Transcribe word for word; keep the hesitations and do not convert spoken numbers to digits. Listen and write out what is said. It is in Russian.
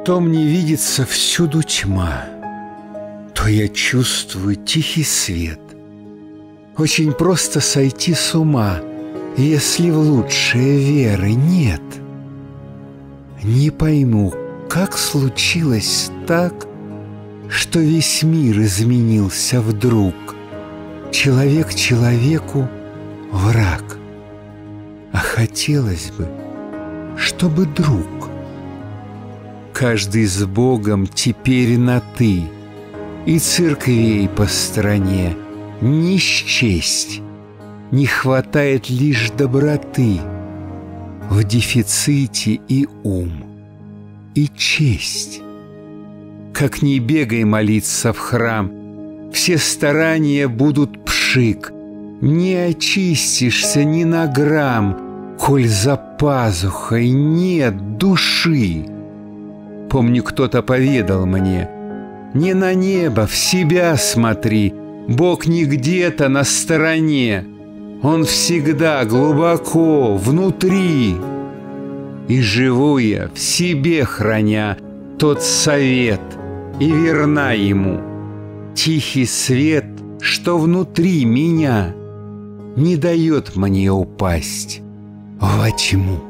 Что мне видится всюду тьма, то я чувствую тихий свет. Очень просто сойти с ума, если в лучшие веры нет. Не пойму, как случилось так, что весь мир изменился вдруг. Человек человеку враг, а хотелось бы, чтобы друг. Каждый с Богом теперь на «ты», и церквей по стране не счесть. Не хватает лишь доброты, в дефиците и ум, и честь. Как ни бегай молиться в храм, все старания будут пшик. Не очистишься ни на грамм, коль за пазухой нет души. Помню, кто-то поведал мне: не на небо, в себя смотри, Бог не где-то на стороне, Он всегда глубоко внутри. И живу я, в себе храня тот совет, и верна ему. Тихий свет, что внутри меня, не дает мне упасть во тьму.